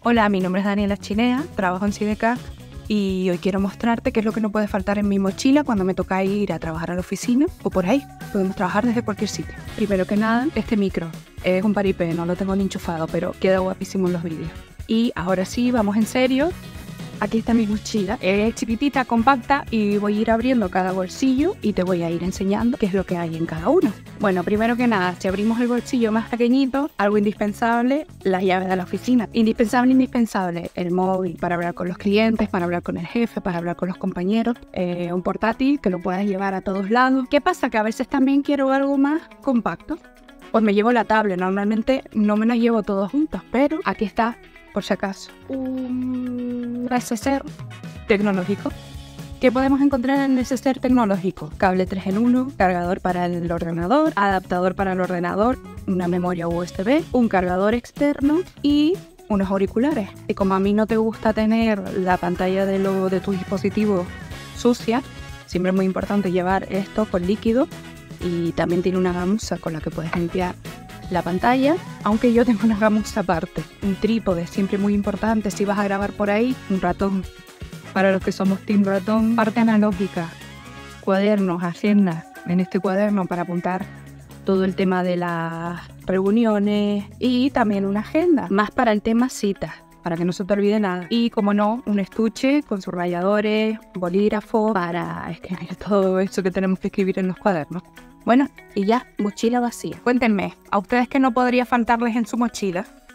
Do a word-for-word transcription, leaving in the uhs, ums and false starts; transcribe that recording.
Hola, mi nombre es Daniela Chinea, trabajo en Sidecar y hoy quiero mostrarte qué es lo que no puede faltar en mi mochila cuando me toca ir a trabajar a la oficina o por ahí. Podemos trabajar desde cualquier sitio. Primero que nada, este micro es un paripé, no lo tengo ni enchufado, pero queda guapísimo en los vídeos. Y ahora sí, vamos en serio. Aquí está mi mochila, es chiquitita, compacta y voy a ir abriendo cada bolsillo y te voy a ir enseñando qué es lo que hay en cada uno. Bueno, primero que nada, si abrimos el bolsillo más pequeñito, algo indispensable, las llaves de la oficina. Indispensable, indispensable, el móvil para hablar con los clientes, para hablar con el jefe, para hablar con los compañeros, eh, un portátil que lo puedas llevar a todos lados. ¿Qué pasa? Que a veces también quiero algo más compacto. Pues me llevo la tablet, normalmente no me las llevo todas juntas, pero aquí está, por si acaso, un neceser tecnológico. ¿Qué podemos encontrar en el neceser tecnológico? Cable tres en uno, cargador para el ordenador, adaptador para el ordenador, una memoria U S B, un cargador externo y unos auriculares. Y como a mí no te gusta tener la pantalla de, lo, de tu dispositivo sucia, siempre es muy importante llevar esto con líquido y también tiene una gamuza con la que puedes limpiar la pantalla, aunque yo tengo una gamuza aparte. Un trípode, siempre muy importante si vas a grabar por ahí. Un ratón, para los que somos team ratón. Parte analógica, cuadernos, agendas. En este cuaderno para apuntar todo el tema de las reuniones y también una agenda, más para el tema citas, para que no se te olvide nada. Y como no, un estuche con sus ralladores, bolígrafo, para escribir todo eso que tenemos que escribir en los cuadernos. Bueno, y ya, mochila vacía. Cuéntenme, ¿a ustedes qué no podría faltarles en su mochila?